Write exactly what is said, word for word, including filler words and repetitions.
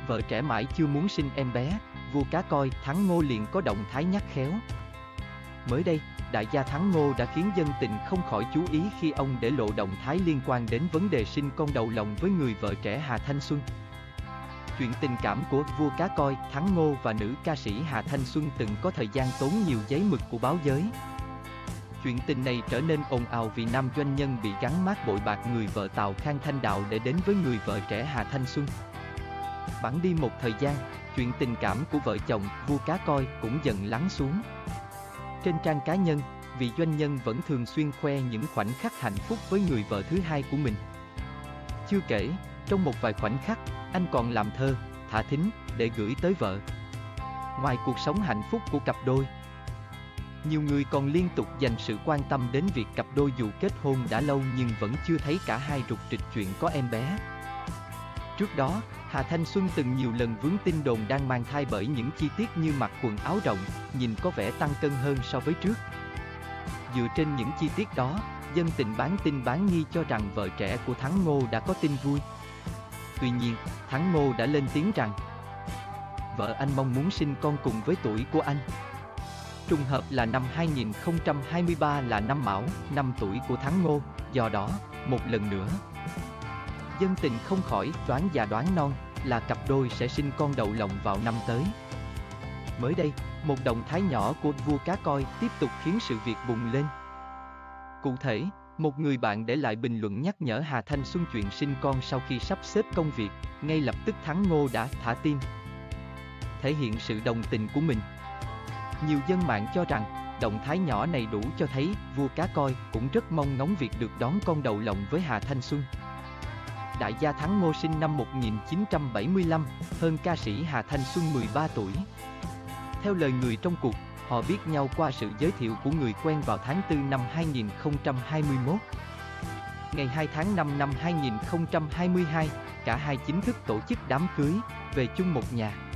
Vợ trẻ mãi chưa muốn sinh em bé, vua cá coi Thắng Ngô liền có động thái nhắc khéo. Mới đây, đại gia Thắng Ngô đã khiến dân tình không khỏi chú ý khi ông để lộ động thái liên quan đến vấn đề sinh con đầu lòng với người vợ trẻ Hà Thanh Xuân. Chuyện tình cảm của vua cá coi Thắng Ngô và nữ ca sĩ Hà Thanh Xuân từng có thời gian tốn nhiều giấy mực của báo giới. Chuyện tình này trở nên ồn ào vì nam doanh nhân bị gắn mác bội bạc người vợ Tào Khang Thanh Đạo để đến với người vợ trẻ Hà Thanh Xuân. Bẵng đi một thời gian, chuyện tình cảm của vợ chồng vua cá coi cũng dần lắng xuống. Trên trang cá nhân, vị doanh nhân vẫn thường xuyên khoe những khoảnh khắc hạnh phúc với người vợ thứ hai của mình. Chưa kể, trong một vài khoảnh khắc, anh còn làm thơ, thả thính để gửi tới vợ. Ngoài cuộc sống hạnh phúc của cặp đôi, nhiều người còn liên tục dành sự quan tâm đến việc cặp đôi dù kết hôn đã lâu nhưng vẫn chưa thấy cả hai rục rịch chuyện có em bé. Trước đó, Hà Thanh Xuân từng nhiều lần vướng tin đồn đang mang thai bởi những chi tiết như mặc quần áo rộng, nhìn có vẻ tăng cân hơn so với trước. Dựa trên những chi tiết đó, dân tình bán tin bán nghi cho rằng vợ trẻ của Thắng Ngô đã có tin vui. Tuy nhiên, Thắng Ngô đã lên tiếng rằng vợ anh mong muốn sinh con cùng với tuổi của anh. Trùng hợp là năm hai nghìn không trăm hai mươi ba là năm Mão, năm tuổi của Thắng Ngô, do đó, một lần nữa, dân tình không khỏi đoán già đoán non là cặp đôi sẽ sinh con đầu lòng vào năm tới. Mới đây, một động thái nhỏ của vua cá coi tiếp tục khiến sự việc bùng lên. Cụ thể, một người bạn để lại bình luận nhắc nhở Hà Thanh Xuân chuyện sinh con sau khi sắp xếp công việc, ngay lập tức Thắng Ngô đã thả tim, thể hiện sự đồng tình của mình. Nhiều dân mạng cho rằng, động thái nhỏ này đủ cho thấy vua cá coi cũng rất mong ngóng việc được đón con đầu lòng với Hà Thanh Xuân. Đại gia Thắng Ngô sinh năm một nghìn chín trăm bảy mươi lăm, hơn ca sĩ Hà Thanh Xuân mười ba tuổi. Theo lời người trong cuộc, họ biết nhau qua sự giới thiệu của người quen vào tháng tư năm hai nghìn không trăm hai mươi mốt. Ngày hai tháng năm năm hai nghìn không trăm hai mươi hai, cả hai chính thức tổ chức đám cưới, về chung một nhà.